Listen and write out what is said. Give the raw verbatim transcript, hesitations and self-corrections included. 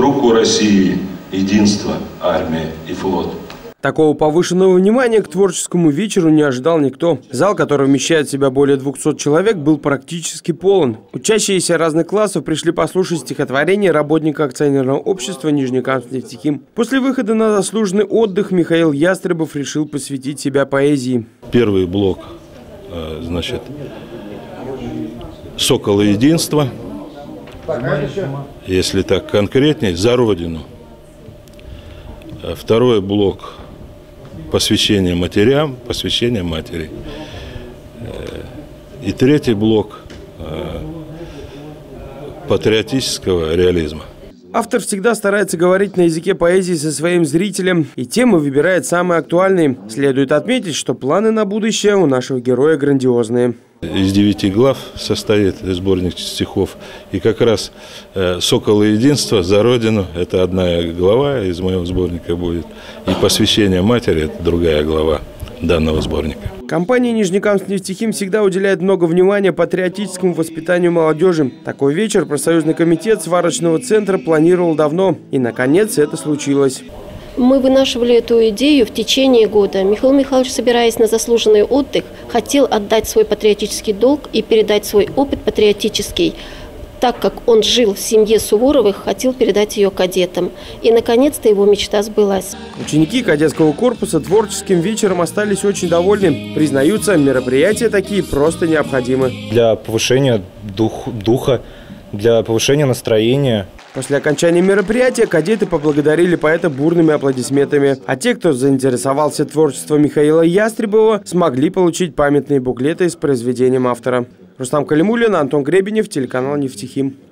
Друг у России, единство, армия и флот. Такого повышенного внимания к творческому вечеру не ожидал никто. Зал, который вмещает в себя более двухсот человек, был практически полон. Учащиеся разных классов пришли послушать стихотворение работника акционерного общества «Нижнекамск-Нефтехим». После выхода на заслуженный отдых Михаил Ястребов решил посвятить себя поэзии. Первый блок, значит, «Соколы единства», если так конкретнее, «За Родину». Второй блок – посвящение матерям, посвящение матери. И третий блок – патриотического реализма. Автор всегда старается говорить на языке поэзии со своим зрителем, и темы выбирает самые актуальные. Следует отметить, что планы на будущее у нашего героя грандиозные. Из девяти глав состоит сборник стихов. И как раз э, «Соколы единства», «За Родину» – это одна глава из моего сборника будет. И «Посвящение матери» – это другая глава данного сборника. Компания «Нижнекамск-Нефтехим» всегда уделяет много внимания патриотическому воспитанию молодежи. Такой вечер профсоюзный комитет сварочного центра планировал давно. И, наконец, это случилось. Мы вынашивали эту идею в течение года. Михаил Михайлович, собираясь на заслуженный отдых, хотел отдать свой патриотический долг и передать свой опыт патриотический. Так как он жил в семье Суворовых, хотел передать ее кадетам. И, наконец-то, его мечта сбылась. Ученики кадетского корпуса творческим вечером остались очень довольны. Признаются, мероприятия такие просто необходимы. Для повышения дух, духа, для повышения настроения. После окончания мероприятия кадеты поблагодарили поэта бурными аплодисментами. А те, кто заинтересовался творчеством Михаила Ястребова, смогли получить памятные буклеты с произведением автора. Рустам Калимуллин, Антон Гребенев, телеканал «Нефтехим».